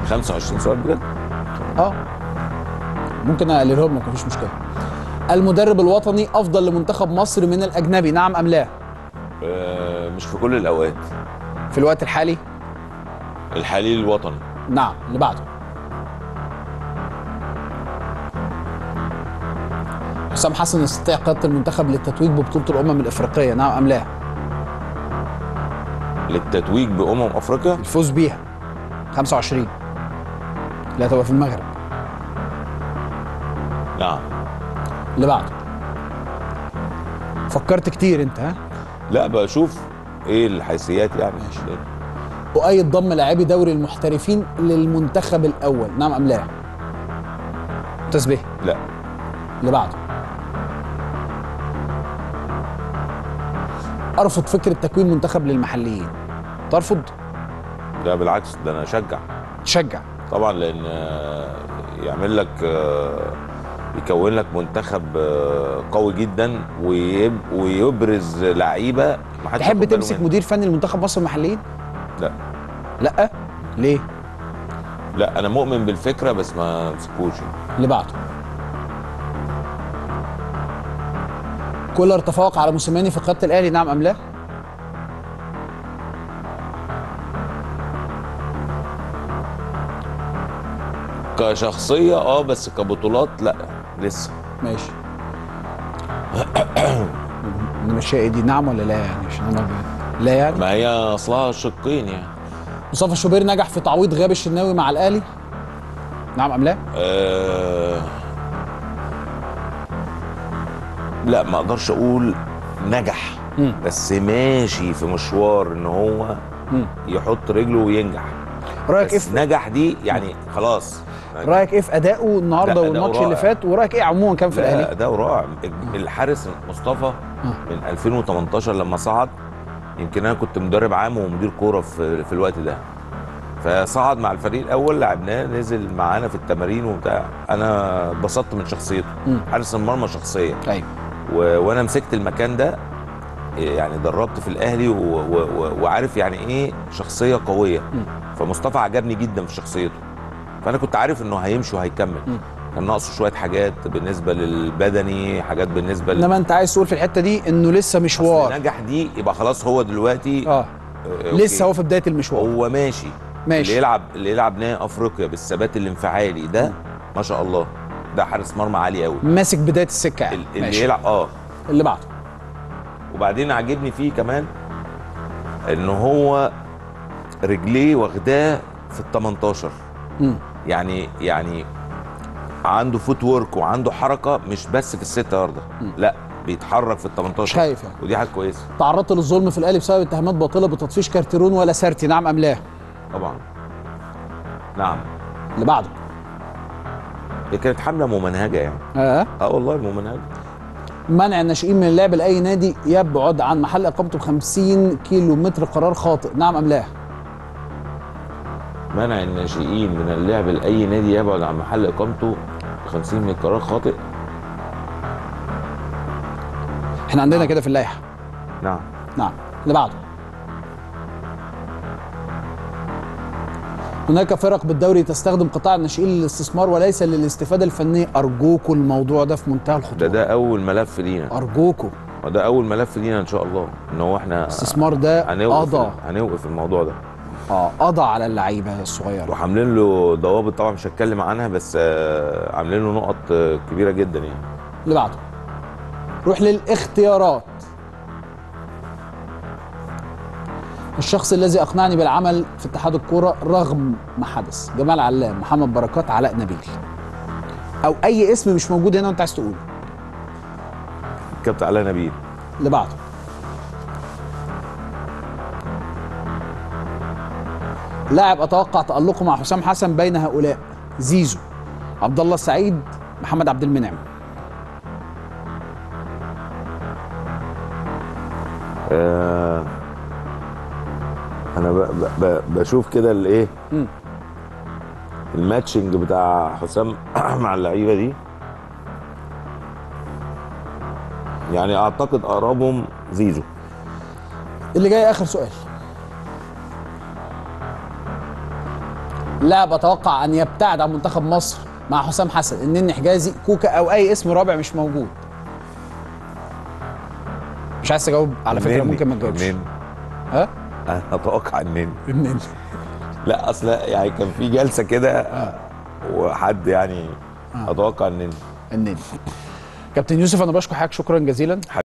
25 سؤال بجد؟ ممكن اقللهم لك مفيش مشكله. المدرب الوطني افضل لمنتخب مصر من الاجنبي، نعم ام لا؟ مش في كل الاوقات. في الوقت الحالي؟ الحالي الوطني. نعم. اللي بعده. حسام حسن يستطيع قيادة المنتخب للتتويج ببطولة الأمم الإفريقية، نعم أم لا؟ للتتويج افريقيا؟ الفوز بيها 25 اللي هتبقى في المغرب. نعم. اللي بعده. فكرت كتير انت، ها؟ لا بشوف ايه الحيثيات يعني. ماشي. أؤيد ضم لاعبي دوري المحترفين للمنتخب الأول، نعم أم لا؟ تسبيه؟ لا. اللي بعده. أرفض فكرة تكوين منتخب للمحليين. ترفض؟ لا بالعكس، ده انا اشجع. تشجع؟ طبعا، لان يعمل لك يكون لك منتخب قوي جدا ويبرز لعيبه ما حدش تحب ياخد باله تمسك منها. مدير فني لمنتخب مصر المحليين؟ لا. لا؟ ليه؟ لا انا مؤمن بالفكره بس ما امسكوش. اللي بعده. كولر تفوق على موسيماني في قيادة الأهلي، نعم أم لا؟ كشخصيه بس كبطولات لا لسه. ماشي. نمشيها دي نعم ولا لا يعني؟ عشان انا لا يعني. ما هي اصلها شقين يعني. مصطفى شوبير نجح في تعويض غياب الشناوي مع الأهلي، نعم أم لا؟ لا ما اقدرش اقول نجح. بس ماشي في مشوار ان هو يحط رجله وينجح. رأيك بس ايه نجح دي يعني خلاص. رأيك ايه في أدائه النهارده والماتش اللي فات، ورأيك ايه عموما كان في الأهلي؟ لا أداؤه رائع. الحارس مصطفى من 2018 لما صعد، يمكن انا كنت مدرب عام ومدير كوره في الوقت ده، فصعد مع الفريق الاول، لعبناه، نزل معانا في التمارين وبتاع. انا اتبسطت من شخصيته. حارس المرمى شخصيه. ايوه. وانا مسكت المكان ده يعني، دربت في الاهلي وعارف يعني ايه شخصيه قويه. فمصطفى عجبني جدا في شخصيته، فانا كنت عارف انه هيمشي وهيكمل. كان ناقصه شويه حاجات بالنسبه للبدني، حاجات بالنسبه انما انت عايز تقول في الحته دي انه لسه مشوار. نجح دي يبقى خلاص هو دلوقتي لسه هو في بدايه المشوار، هو ماشي. اللي يلعب نهائي افريقيا بالثبات الانفعالي ده ما شاء الله، ده حارس مرمى عالي قوي، ماسك بدايه السكه يعني. اللي ماشي. يلعب اللي بعده. وبعدين عاجبني فيه كمان ان هو رجليه واخداه في ال 18. يعني عنده فوت وورك وعنده حركه، مش بس في الست ياردة، لا بيتحرك في ال 18. شايف يعني. ودي حاجه كويسه. تعرضت للظلم في الاهلي بسبب اتهامات باطله بتطفيش كارتيرون ولا سارتي، نعم ام لا؟ طبعا نعم. اللي بعده. هي كانت حمله ممنهجه يعني. والله ممنهجه. منع الناشئين من اللعب لاي نادي يبعد عن محل اقامته ب 50 كيلو متر قرار خاطئ، نعم ام لا؟ منع الناشئين من اللعب لاي نادي يبعد عن محل اقامته 50 من قرار خاطئ. احنا عندنا كده في اللائحه. نعم. اللي بعده. هناك فرق بالدوري تستخدم قطاع الناشئين للاستثمار وليس للاستفاده الفنيه. ارجوكوا الموضوع ده في منتهى الخطوره. ده اول ملف لينا. ارجوكوا. وده اول ملف لينا ان شاء الله، ان هو احنا الاستثمار ده هنوقف الموضوع ده. قضى على اللعيبه الصغيره. وعاملين له ضوابط، طبعا مش هتكلم عنها، بس عاملين له نقط كبيره جدا يعني. اللي بعده. روح للاختيارات. الشخص الذي اقنعني بالعمل في اتحاد الكوره رغم ما حدث: جمال علام، محمد بركات، علاء نبيل. او اي اسم مش موجود هنا وانت عايز تقوله. كابتن علاء نبيل. اللي بعده. لاعب اتوقع تألقه مع حسام حسن بين هؤلاء: زيزو، عبد الله السعيد، محمد عبد المنعم. انا بشوف كده الايه الماتشنج بتاع حسام مع اللعيبه دي، يعني اعتقد اقربهم زيزو. اللي جاي اخر سؤال. لاعب اتوقع ان يبتعد عن منتخب مصر مع حسام حسن، النني، حجازي، كوكا، او اي اسم رابع مش موجود. مش عايز تجاوب على فكره، ممكن ما تجاوبش. ها؟ انا اتوقع النني. النني. لا اصل يعني كان في جلسه كده وحد يعني اتوقع النني. النني. كابتن يوسف انا بشكر حضرتك شكرا جزيلا.